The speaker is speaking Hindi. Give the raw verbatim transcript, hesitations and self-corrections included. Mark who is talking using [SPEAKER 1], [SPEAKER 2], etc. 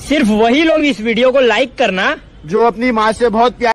[SPEAKER 1] सिर्फ वही लोग इस वीडियो को लाइक करना
[SPEAKER 2] जो अपनी माँ से बहुत प्यार